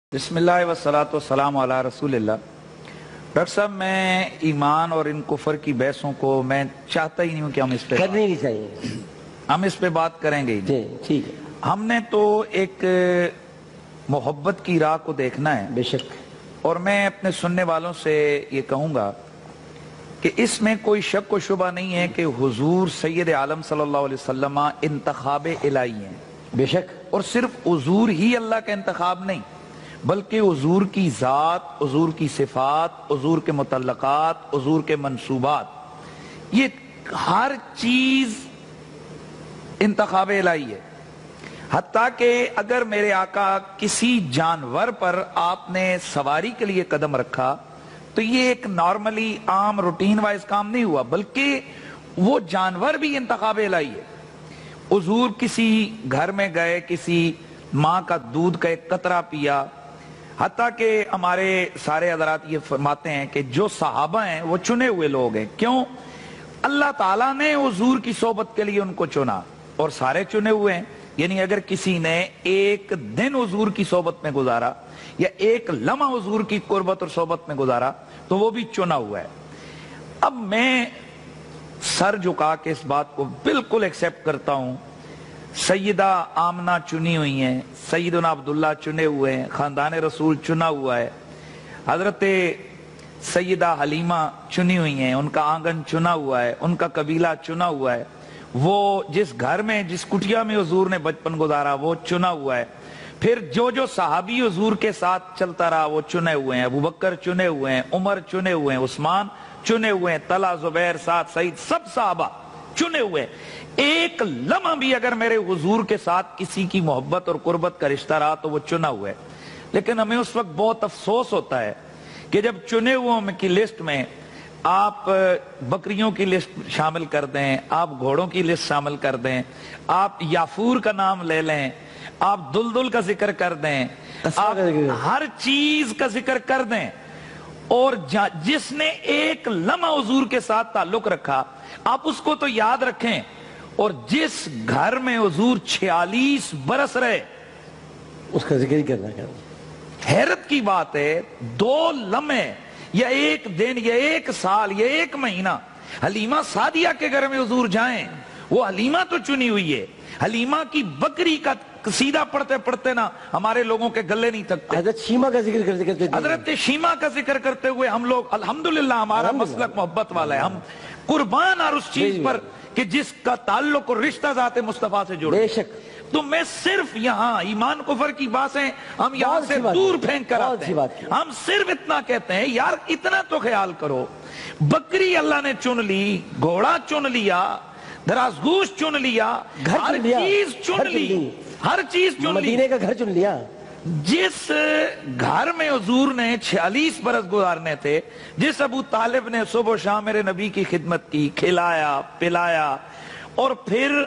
बिस्मिल्लाह वस्सलातु वस्सलामु अला रसूलिल्लाह। डॉक्टर साहब, मैं ईमान और इन कुफर की बहसों को मैं चाहता ही नहीं हूँ कि हम इस पे करनी नहीं चाहिए। हम इस पे बात करेंगे ही नहीं। ठीक है, हमने तो एक मोहब्बत की राह को देखना है बेशक। और मैं अपने सुनने वालों से ये कहूँगा कि इसमें कोई शक व शुबा नहीं है कि हुजूर सैयद आलम सल्लल्लाहु अलैहि वसल्लम इंतखाब इलाही हैं। बेशक। और सिर्फ हुजूर ही अल्लाह का इंतखाब नहीं, बल्कि हुजूर की ज़ात, हुजूर की सिफात, हुजूर के मुतल्लक़ात, हुजूर के मंसूबात, ये हर चीज इंतखाब इलाही है। हत्ता कि अगर मेरे आका किसी जानवर पर आपने सवारी के लिए कदम रखा तो ये एक नॉर्मली आम रूटीन वाइज काम नहीं हुआ, बल्कि वो जानवर भी इंतखाब इलाही है। हुजूर किसी घर में गए, किसी माँ का दूध का एक कतरा पिया, हत्ता कि हमारे सारे हज़रात ये फरमाते हैं कि जो सहाबा हैं वो चुने हुए लोग हैं। क्यों? अल्लाह ताला ने हुजूर की सोबत के लिए उनको चुना और सारे चुने हुए हैं। यानी अगर किसी ने एक दिन हुजूर की सोबत में गुजारा या एक लम्हा हुजूर की कुर्बत और सोबत में गुजारा तो वो भी चुना हुआ है। अब मैं सर झुका के इस बात को बिल्कुल एक्सेप्ट करता हूं। सैयदा आमना चुनी हुई हैं, सैयदना अब्दुल्ला चुने हुए हैं, खानदान रसूल चुना हुआ है, हजरत सैयदा हलीमा चुनी हुई हैं, उनका आंगन चुना हुआ है, उनका कबीला चुना हुआ है, वो जिस घर में जिस कुटिया में हुजूर ने बचपन गुजारा वो चुना हुआ है। फिर जो जो सहाबी हुजूर के साथ चलता रहा वो चुने हुए हैं। अबू बकर चुने हुए हैं, उमर चुने हुए हैं, उस्मान चुने हुए हैं, तला, जुबैर, साद, सईद, सब साहबा चुने हुए हैं। एक लम्हा भी अगर मेरे हुजूर के साथ किसी की मोहब्बत और कुर्बत का रिश्ता रहा तो वो चुना हुआ है। लेकिन हमें उस वक्त बहुत अफसोस होता है कि जब चुने हुओं की लिस्ट में आप बकरियों की लिस्ट शामिल कर दें, आप घोड़ों की लिस्ट शामिल कर दें, आप याफूर का नाम ले लें, आप दुलदुल का जिक्र कर दें, आप हर चीज का जिक्र कर दें, और जिसने एक लम्हा हुजूर के साथ ताल्लुक रखा आप उसको तो याद रखें, और जिस घर में हुजूर 46 बरस रहे उसका जिक्र ही करना है। हैरत की बात है, 2 लम्हे या एक दिन या एक साल या एक महीना हलीमा सादिया के घर में हुजूर जाएं, वो हलीमा तो चुनी हुई है। हलीमा की बकरी का सीधा पढ़ते पढ़ते ना हमारे लोगों के गले नहीं थकते। हजरत शीमा का जिक्र करते हजरत शीमा का जिक्र करते हुए हम लोग अल्हम्दुलिल्लाह, हमारा मसलक मोहब्बत वाला है, हम कुर्बान और उस चीज पर कि जिसका ताल्लुक और रिश्ता ज़ाते मुस्तफा से जुड़े। बेशक। तो मैं सिर्फ यहाँ ईमान कुफर की बातें हम यहाँ से दूर फेंक कर आते हैं। हम सिर्फ इतना कहते हैं, यार इतना तो ख्याल करो, बकरी अल्लाह ने चुन ली, घोड़ा चुन लिया, दराजगोश चुन लिया, हर चीज चुन ली, हर चीज चुन ली, मदीने का घर चुन लिया। जिस घर में हुजूर ने 46 बरस गुजारने थे, जिस अबू तालिब ने सुबह शाम मेरे नबी की खिदमत की, खिलाया पिलाया और फिर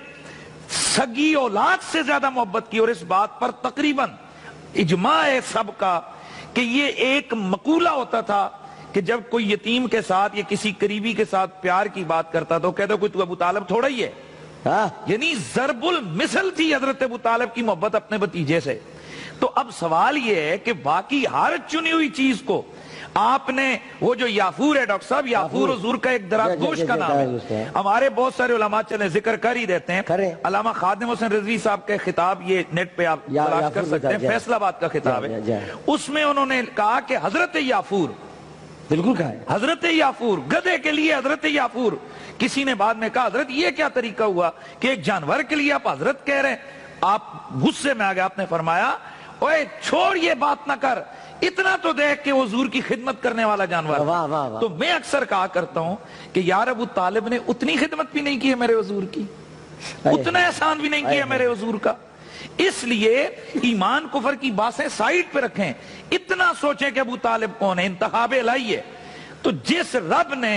सगी औलाद से ज्यादा मोहब्बत की, और इस बात पर तकरीबन इजमा है सबका कि ये एक मकूला होता था कि जब कोई यतीम के साथ या किसी करीबी के साथ प्यार की बात करता तो कहता कोई तू अबू तालिब थोड़ा ही है। यानी जरबुल मिसल थी हजरत अबू तालिब की मोहब्बत अपने भतीजे से। तो अब सवाल यह है कि बाकी हर चुनी हुई चीज को आपने, वो जो याफूर है डॉक्टर साहब, याफूर हुजूर का एक दराजगोश का नाम है। हमारे बहुत सारे उलमा चले जिक्र कर ही देते हैं। अल्लामा खादिम हुसैन रिजवी साहब के खिताब, ये नेट पे आप तलाश कर सकते हैं, फैसलाबाद का खिताब है, उसमें उन्होंने कहा कि हजरत याफूर, बिल्कुल कहा है, हजरत याफूर, गधे के लिए हजरत याफूर। किसी ने बाद में कहा हजरत ये क्या तरीका हुआ कि एक जानवर के लिए आप हजरत कह रहे हैं? आप गुस्से में आ गए, आपने फरमाया ओए छोड़ ये बात ना कर, इतना तो देख के हुजूर की खिदमत करने वाला जानवर। वाह वाह वाह। तो मैं अक्सर कहा करता हूं कि यार अबू तालिब ने उतनी खिदमत भी नहीं की है मेरे हुजूर की, उतना एहसान भी नहीं किया मेरे हुजूर का। इसलिए ईमान कुफर की बातें साइड पे रखें, इतना सोचें कि अबू तालिब कौन है, इंतखाब इलाही है। तो जिस रब ने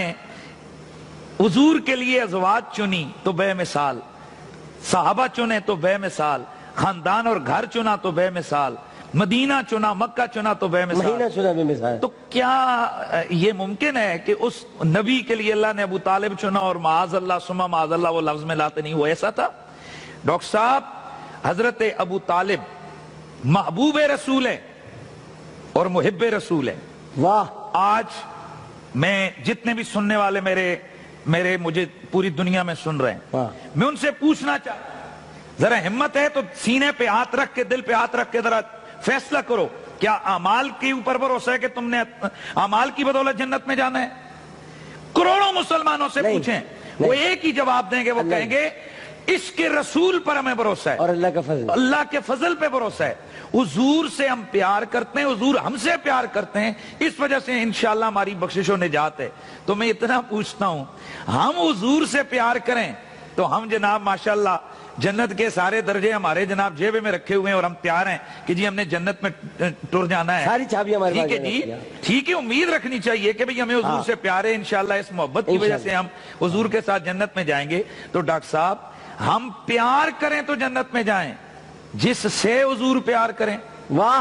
हुजूर के लिए अज़वाज चुनी तो बेमिसाल, सहाबा चुने तो बेमिसाल, खानदान और घर चुना तो बेमिसाल, मदीना चुना, मक्का चुना तो बेमिसाल। तो क्या ये मुमकिन है कि उस नबी के लिए अल्लाह ने अबू तालिब चुना और माअज़ल्लाह सुम्मा माअज़ल्लाह वो लफ्ज में लाते नहीं, वो ऐसा था? डॉक्टर साहब, हजरत अबू तालिब महबूब रसूल है, اور محب رسول ہے. واہ آج میں جتنے بھی سننے والے میرے مجھے پوری دنیا میں سن رہے ہیں, میں ان سے پوچھنا چاہتا ہوں, ذرا ہمت ہے تو سینے پہ ہاتھ رکھ کے, دل پہ ہاتھ رکھ کے ذرا فیصلہ کرو, کیا اعمال کے اوپر بھروسہ ہے کہ تم نے اعمال کی بدولت جنت میں جانا ہے؟ کروڑوں مسلمانوں سے پوچھیں, وہ ایک ہی جواب دیں گے, وہ کہیں گے اس کے رسول پر ہمیں بھروسہ ہے اور اللہ کا فضل, اللہ کے فضل پہ بھروسہ ہے. حضور سے ہم پیار کرتے ہیں, حضور ہم سے پیار کرتے ہیں, اس وجہ سے انشاءاللہ ہماری بخشش و نجات ہے. تو میں اتنا پوچھتا ہوں, ہم حضور سے پیار کریں تو ہم جناب ماشاءاللہ جنت کے سارے درجے ہمارے جناب جیب میں رکھے ہوئے ہیں, اور ہم تیار ہیں کہ جی ہم نے جنت میں ٹر جانا ہے. ساری چابیاں ہمارے پاس ٹھیک ہے جی, ٹھیک ہے, امید رکھنی چاہیے کہ بھئی ہمیں حضور سے پیار ہے, انشاءاللہ اس محبت کی وجہ سے ہم حضور کے ساتھ جنت میں جائیں گے. تو ڈاکٹر صاحب, ہم پیار کریں تو جنت میں جائیں, جس سے حضور پیار کریں. واہ,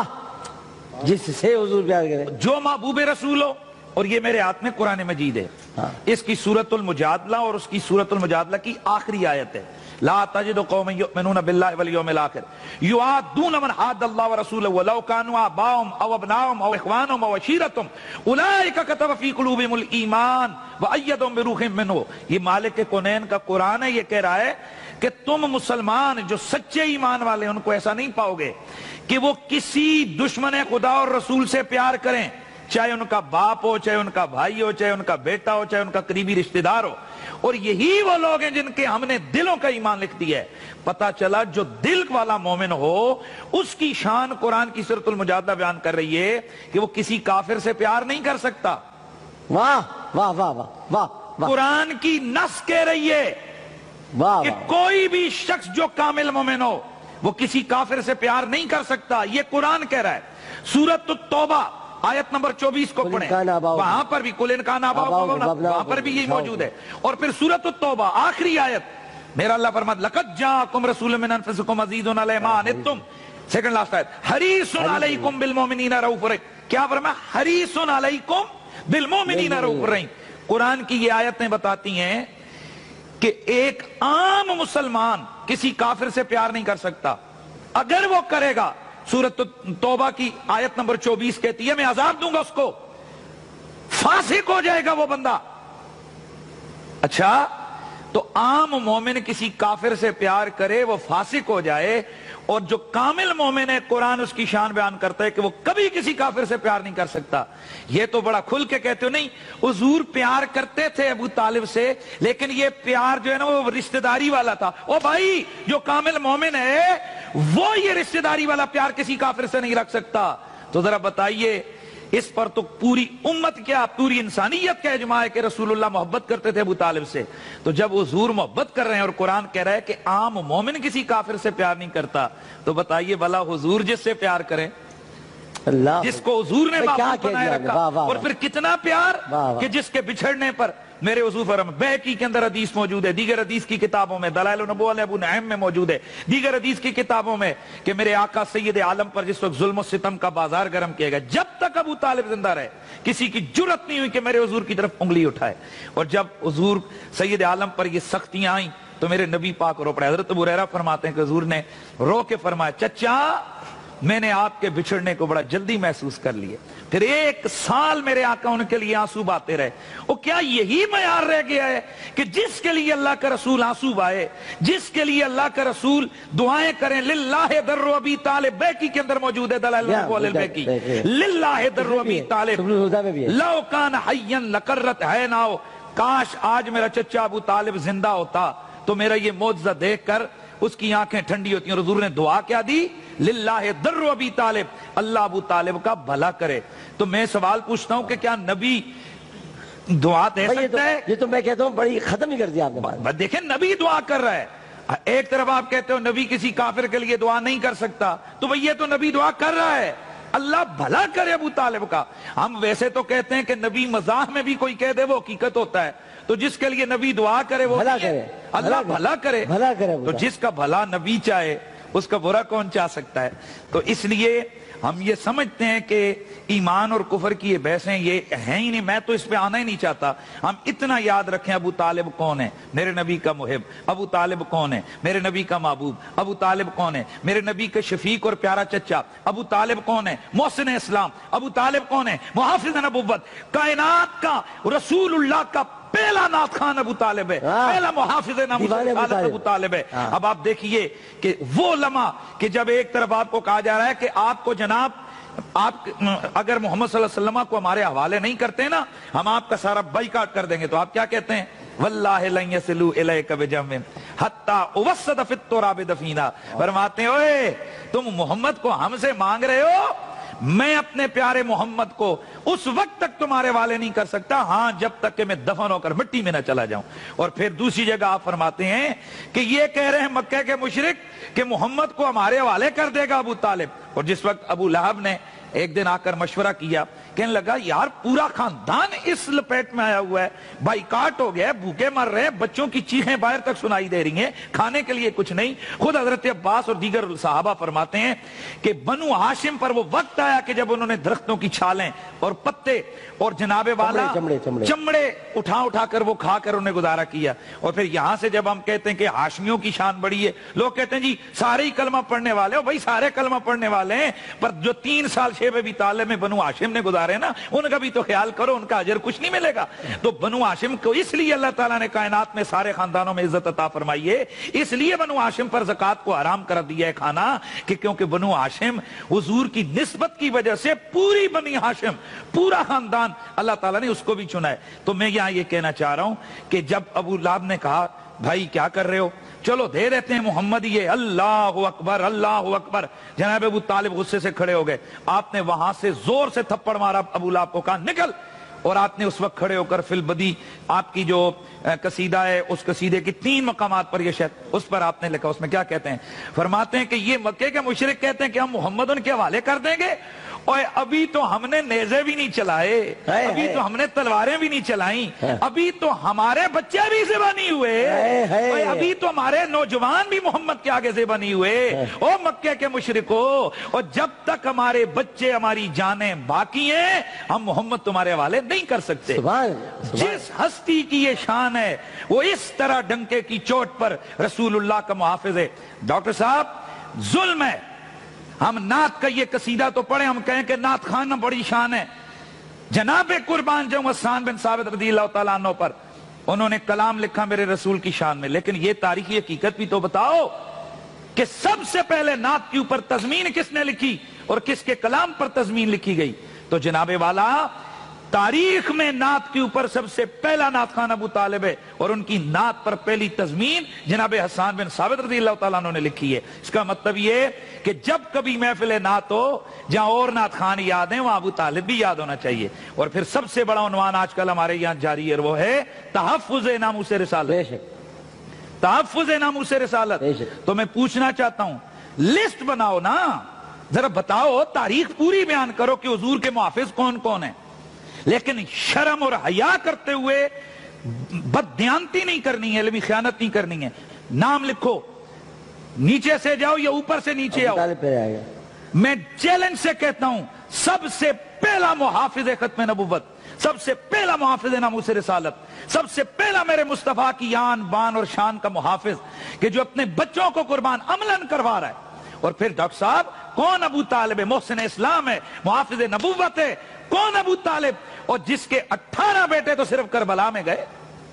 جس سے حضور پیار کریں, جو محبوب رسول ہو. اور یہ میرے ہاتھ میں قرآن مجید ہے, اس کی سورۃ المجادلہ اور اس کی سورۃ المجادلہ کی آخری آیت ہے, لا تجد قوما یؤمنون باللہ والیوم الآخر یوادون من حاد اللہ ورسولہ ولو کانوا آباءهم او ابناءهم او اخوانهم او عشیرتهم اولئک کتب فی قلوبهم الایمان وایدهم بروح منہ. یہ مالک کونین کا قرآن ہے, یہ کہہ رہا ہے کہ تم مسلمان جو سچے ایمان والے ان کو ایسا نہیں پاؤ گے کہ وہ کسی دشمن خدا اور رسول سے پیار کریں, چاہے ان کا باپ ہو, چاہے ان کا بھائی ہو, چاہے ان کا بیٹا ہو, چاہے ان کا قریبی رشتہ دار ہو. اور یہی وہ لوگ ہیں جن کے ہم نے دلوں کا ایمان لکھ دیا ہے. پتا چلا جو دل والا مومن ہو اس کی شان قرآن کی سورۃ المجادلہ بیان کر رہی ہے کہ وہ کسی کافر سے پیار نہیں کر سکتا. واہ واہ واہ واہ واہ, قرآن کی نص کہہ رہی ہے کہ کوئی بھی شخص جو کامل مومن ہو وہ کسی کافر سے پیار نہیں کر سکتا. یہ قرآن کہہ رہا ہے. سورۃ التوبہ آیت نمبر 24 کو پڑھیں, وہاں پر بھی قل ان کان آباؤکم, وہاں پر بھی یہ موجود ہے. اور پھر سورۃ التوبہ آخری آیت, میرا اللہ فرماتا لقد جاءکم رسول من انفسکم عزیز علی ما عنتم, سیکنڈ لاسٹ آیت, حریص علیکم بالمؤمنین رؤوف رحیم. کیا فرمایا؟ حریص علیکم بالمؤمنین رؤوف رحیم. قرآن کی یہ آیتیں بتاتی ہیں کہ ایک عام مسلمان کسی کافر سے پیار نہیں کر سکتا. اگر وہ کرے گا, سورۃ توبہ کی آیت نمبر 24 کہتی ہے میں عذاب دوں گا اس کو, فاسق ہو جائے گا وہ بندہ. اچھا, تو عام مومن کسی کافر سے پیار کرے وہ فاسق ہو جائے, اور جو کامل مومن ہے قرآن اس کی شان بیان کرتا ہے کہ وہ کبھی کسی کافر سے پیار نہیں کر سکتا. یہ تو بڑا کھل کے کہتے ہو. نہیں, حضور پیار کرتے تھے ابو طالب سے, لیکن یہ پیار جو ہے نا وہ رشتہ داری والا تھا. او بھائی, جو کامل مومن ہے وہ یہ رشتہ داری والا پیار کسی کافر سے نہیں رکھ سکتا. تو ذرا بتائیے, اس پر تو پوری امت کیا, پوری انسانیت کا اجماع ہے کہ رسول اللہ محبت کرتے تھے ابو طالب سے. تو جب حضور محبت کر رہے ہیں اور قرآن کہہ رہا ہے کہ عام مومن کسی کافر سے پیار نہیں کرتا, تو بتائیے بھلا حضور جس سے پیار کریں, جس کو حضور نے محبوب بنائے رکھا, اور پھر کتنا پیار کہ جس کے بچھڑنے پر میرے حضور فرمایا, بہقی کے اندر حدیث موجود ہے, دیگر حدیث کی کتابوں میں, دلائل النبوہ ابو نعیم میں موجود ہے, دیگر حدیث کی کتابوں میں, کہ میرے آقا سید عالم پر جس وقت ظلم و ستم کا بازار گرم کیا گیا, جب تک ابو طالب زندہ رہے کسی کی جرت نہیں ہوئی کہ میرے حضور کی طرف انگلی اٹھائے. اور جب حضور سید عالم پر یہ سختیاں آئیں تو میرے نبی پاک رو پڑے. حضرت ابو ہریرہ فرماتے ہیں کہ حضور نے رو کے فرمایا, چچا میں نے آپ کے بچھڑنے کو بڑا جلدی محسوس کر لیا. پھر 1 سال میرے آقا ان کے لیے آنسو بہاتے رہے. وہ کیا یہی معیار رہ گیا ہے کہ جس کے لیے اللہ کا رسول آنسو بہائے, جس کے لیے اللہ کا رسول دعائیں کریں, للہ در ابی طالب, بہقی کے اندر موجود ہے دلائل البہقی, للہ در ابی طالب لو کان حیا لقرت عیناہ, کاش آج میرا چچا ابو طالب زندہ ہوتا تو میرا یہ معجزہ دیکھ کر اس کی آنکھیں ٹھنڈی ہوتی ہیں. اور حضور نے دعا کیا دی, للہ در ابی طالب, اللہ ابو طالب کا بھلا کرے. تو میں سوال پوچھتا ہوں کہ کیا نبی دعا دے سکتا ہے؟ یہ تو میں کہتا ہوں بڑی ختم ہی کر دیا آپ نے. دیکھیں نبی دعا کر رہا ہے, ایک طرف آپ کہتے ہو نبی کسی کافر کے لیے دعا نہیں کر سکتا, تو بھئی یہ تو نبی دعا کر رہا ہے, اللہ بھلا کرے ابو طالب کا. ہم ویسے تو کہتے ہیں کہ نبی مزاح میں بھی کوئی کہہ دے وہ حقیقت ہوتا ہے, تو جس کے لیے نبی دعا کرے وہ بھلا کرے, اللہ بھلا کرے. بھلا کرے. تو جس کا بھلا نبی چاہے اس کا برا کون چاہ سکتا ہے؟ تو اس لیے ہم یہ سمجھتے ہیں کہ ایمان اور کفر کی یہ بحثیں یہ ہیں ہی نہیں، میں تو اس پہ آنا ہی نہیں چاہتا۔ ہم اتنا یاد رکھیں ابو طالب کون ہے؟ میرے نبی کا محب۔ ابو طالب کون ہے؟ میرے نبی کا محبوب۔ ابو طالب کون ہے؟ میرے نبی کے شفیق اور پیارا چچا۔ ابو طالب کون ہے؟ محسن اسلام۔ ابو طالب کون ہے؟ محافظ نبوت، کائنات کا رسول اللہ کا پہلا نعت خوان ابو طالب ہے، پہلا محافظ ابو طالب ہے۔ اب آپ دیکھیے کہ وہ لمحہ کہ جب ایک طرف آپ کو کہا جا رہا ہے کہ آپ کو جناب آپ اگر محمد صلی اللہ علیہ وسلم کو ہمارے حوالے نہیں کرتے نا ہم آپ کا سارا بائیکاٹ کر دیں گے، تو آپ کیا کہتے ہیں؟ واللہ لن یصلوا الیک بجم حتی اوسد فی التراب دفینا۔ فرماتے ہیں اوئے تم محمد کو ہم سے مانگ رہے ہو، میں اپنے پیارے محمد کو اس وقت تک تمہارے والے نہیں کر سکتا، ہاں جب تک کہ میں دفن ہو کر مٹی میں نہ چلا جاؤں۔ اور پھر دوسری جگہ آپ فرماتے ہیں کہ یہ کہہ رہے ہیں مکہ کے مشرک کہ محمد کو ہمارے حوالے کر دے گا ابو طالب۔ اور جس وقت ابو لہب نے ایک دن آ کر مشورہ کیا، کہنے لگا یار پورا خاندان اس لپیٹ میں آیا ہوا ہے، بائیکاٹ ہو گیا ہے، بھوکے مر رہے ہیں، بچوں کی چیخیں باہر تک سنائی دے رہی ہیں، کھانے کے لیے کچھ نہیں۔ خود حضرت عباس اور دیگر صحابہ فرماتے ہیں کہ بنو ہاشم پر وہ وقت آیا کہ جب انہوں نے درختوں کی چھالیں اور پتے اور جناب والا چمڑے اٹھا کر وہ کھا کر انہیں گزارا کیا۔ اور پھر یہاں سے جب ہم کہتے ہیں کہ ہاشمیوں کی شان بڑی ہے، لوگ کہتے ہیں جی سارے ہی کلمہ پڑھنے والے ہو، بھائی سارے کلمہ پڑھنے والے ہیں، پر جو 3 سال شیب ابی طالب میں بنو ہاشم نے گزارے نا ان کا بھی تو خیال کرو، ان کا اجر کچھ نہیں ملے گا۔ تو بنو ہاشم کو اس لیے اللہ تعالیٰ نے کائنات میں سارے خاندانوں میں عزت عطا فرمائی ہے، اس لیے بنو ہاشم پر زکوٰۃ کو حرام کر دیا ہے کھانا، کہ کیونکہ بنو ہاشم حضور کی نسبت کی وجہ سے پوری بنی ہاشم پورا خاندان اللہ تعالیٰ نے اس کو بھی چنا ہے۔ تو میں یہاں یہ کہنا چاہ رہا ہوں کہ جب ابو لہب نے کہا بھائی کیا کر رہے ہو، چلو دے دیتے ہیں محمد یہ، اللہ اکبر اللہ اکبر، جناب ابو طالب غصے سے کھڑے ہو گئے۔ آپ نے وہاں سے زور سے تھپڑ مارا ابو لہب کو، کہا نکل۔ اور آپ نے اس وقت کھڑے ہو کر فی البدی آپ کی جو قصیدہ ہے اس قصیدے کی 3 مقامات پر یہ شعر اس پر آپ نے لکھا، اس میں کیا کہتے ہیں؟ فرماتے ہیں کہ یہ مکے کے مشرک کہتے ہیں کہ ہم محمد ان کے حوالے کر دیں گے، اور ابھی تو ہم نے نیزے بھی نہیں چلائے، ابھی تو ہم نے تلواریں بھی نہیں چلائیں، ابھی تو ہمارے بچے بھی ذبح نہیں ہوئے، ابھی تو ہمارے نوجوان بھی محمد کے آگے ذبح نہیں ہوئے۔ او مکے کے مشرکو، اور جب تک ہمارے بچے ہماری جانیں باقی ہیں ہم محمد تمہارے حوالے نہیں کر سکتے۔ جس ہستی کی یہ شان ہے وہ اس طرح ڈنکے کی چوٹ پر رسول اللہ کا محافظ ہے۔ ڈاکٹر صاحب ظلم ہے ہم نعت کا یہ قصیدہ تو پڑھیں، ہم کہیں کہ نعت خانہ بڑی شان ہے۔ جناب قربان جاؤں حسان بن ثابت رضی اللہ تعالیٰ عنہ پر انہوں نے کلام لکھا میرے رسول کی شان میں، لیکن یہ تاریخی حقیقت بھی تو بتاؤ کہ سب سے پہلے نعت کے اوپر تضمین کس نے لکھی اور کس کے کلام پر تضمین لکھی گئی؟ تو جناب والا تاریخ میں نعت کے اوپر سب سے پہلا نعت خوان ابو طالب ہے، اور ان کی نعت پر پہلی تضمین جناب حسان بن ثابت رضی اللہ تعالیٰ عنہ نے لکھی ہے۔ اس کا مطلب یہ کہ جب کبھی محفل نعت ہو جہاں اور نعت خوان یاد ہیں وہاں ابو طالب بھی یاد ہونا چاہیے۔ اور پھر سب سے بڑا عنوان آج کل ہمارے یہاں جاری ہے، وہ ہے تحفظ ناموس رسالت۔ تحفظ ناموس رسالت۔ تو میں پوچھنا چاہتا ہوں لسٹ بناؤ نا، ذرا بتاؤ، تاریخ پوری بیان کرو کہ حضور کے محافظ کون کون ہیں، لیکن شرم اور حیا کرتے ہوئے بددیانتی نہیں کرنی ہے، علمی خیانت نہیں کرنی ہے۔ نام لکھو، نیچے سے جاؤ یا اوپر سے نیچے آؤ۔ میں چیلنج سے کہتا ہوں سب سے پہلا محافظ ختم نبوت، سب سے پہلا محافظ ناموس رسالت، سب سے پہلا میرے مصطفیٰ کی آن بان اور شان کا محافظ کہ جو اپنے بچوں کو قربان عملاً کروا رہا ہے۔ اور پھر ڈاکٹر صاحب کون ابو طالب ہے؟ محسن اسلام ہے، محافظ نبوت ہے۔ کون ابو طالب؟ اور جس کے 18 بیٹے تو صرف کربلا میں گئے،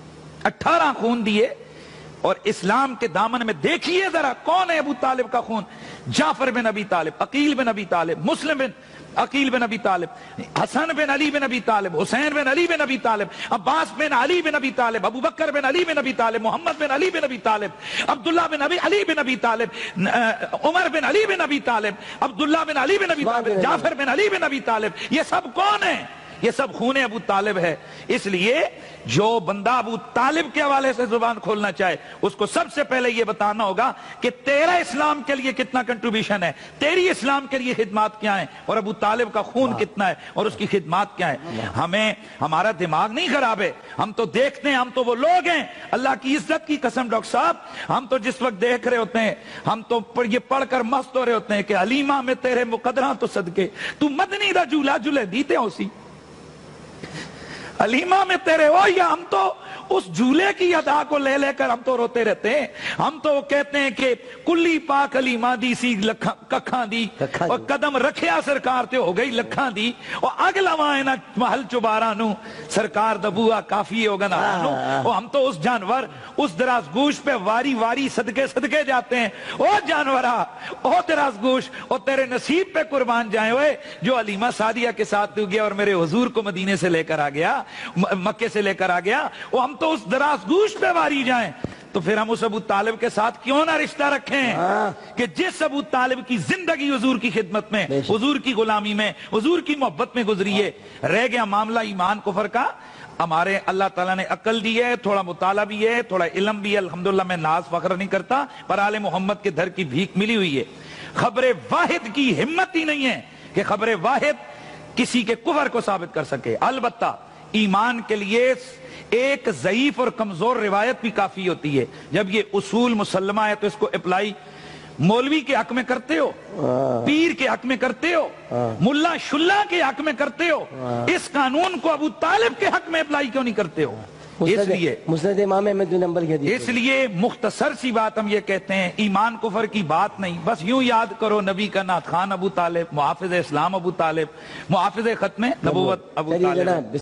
18 خون دیے۔ اور اسلام کے دامن میں دیکھیے ذرا کون ہے ابو طالب کا خون؟ جعفر بن ابی طالب، عقیل بن ابی طالب، مسلم بن عقیل بن ابی طالب، حسن بن علی بن ابی طالب، حسین بن علی بن ابی طالب، عباس بن علی بن ابی طالب، ابو بکر بن علی بن ابی طالب، محمد بن علی بن ابی طالب، عبداللہ بن علی بن ابی طالب، عمر بن علی بن ابی طالب، عبداللہ بن علی بن ابی طالب، جعفر بن علی بن ابی طالب۔ یہ سب کون ہیں؟ یہ سب خون ابو طالب ہے. اس لیے جو بندہ ابو طالب کے حوالے سے زبان کھولنا چاہے اس کو سب سے پہلے یہ بتانا ہوگا کہ تیرا اسلام کے لیے کتنا کنٹریبیوشن ہے, تیری اسلام کے لیے خدمات کیا ہیں, اور ابو طالب کا خون کتنا ہے اور اس کی خدمات کیا ہیں. ہمیں ہمارا دماغ نہیں خراب ہے, ہم تو دیکھتے ہیں, ہم تو وہ لوگ ہیں اللہ کی عزت کی قسم ڈاکٹر صاحب, ہم تو جس وقت دیکھ رہے ہوتے ہیں ہم تو یہ پڑھ کر مست ہو رہے ہوتے ہیں کہ علیمہ میں تیرے مقدراں تو صدقے تو مدنی دا جھولا جھولے دیتے ہو سی علیمہ میں تیرے ہو, یا ہم تو اس جھولے کی ادا کو لے لے کر ہم تو روتے رہتے ہیں. ہم تو کہتے ہیں کہ کلی پاک علیمہ دی سی ککھاں دی اور قدم رکھیا سرکار تے ہو گئی لکھاں دی, اور اگلا وہاں نا محل چبارہ نو سرکار دبوا کافی ہوگا نا نو. اور ہم تو اس جانور اس دراز گوش پہ واری واری صدقے صدقے جاتے ہیں. او جانورا, او دراز گوش, او تیرے نصیب پہ قربان جائیں ہوئے جو علیمہ سعدیہ کے ساتھ تو گیا اور میرے حضور کو مدینے سے لے کر آ گیا, مکے سے لے کر آ گیا. وہ ہم تو اس دراز گوش پہ واری جائیں تو پھر ہم اس ابو طالب کے ساتھ کیوں نہ رشتہ رکھیں کہ جس ابو طالب کی زندگی حضور کی خدمت میں, حضور کی غلامی میں, حضور کی محبت میں گزری ہے. رہ گیا معاملہ ایمان کفر کا, ہمارے اللہ تعالیٰ نے عقل دی ہے, تھوڑا مطالعہ بھی ہے, تھوڑا علم بھی ہے, الحمدللہ میں ناز فخر نہیں کرتا, پر آل محمد کے دھر کی بھیک ملی ہوئی ہے. خبر واحد کی ہمت ہی نہیں ہے کہ خبر واحد کسی کے کفر کو ثابت کر سکے. البتہ ایمان کے لیے ایک ضعیف اور کمزور روایت بھی کافی ہوتی ہے. جب یہ اصول مسلمہ ہے تو اس کو اپلائی مولوی کے حق میں کرتے ہو, پیر کے حق میں کرتے ہو, ملا شلہ کے حق میں کرتے ہو, اس قانون کو ابو طالب کے حق میں اپلائی کیوں نہیں کرتے ہو؟ اس لیے مسند امام احمد بن حنبل کی حدیث, اس لیے مختصر سی بات ہم یہ کہتے ہیں, ایمان کفر کی بات نہیں, بس یوں یاد کرو نبی کا نعت خوان ابو طالب, محافظ اسلام ابو طالب, محافظ ختم نبوت ابو طالب.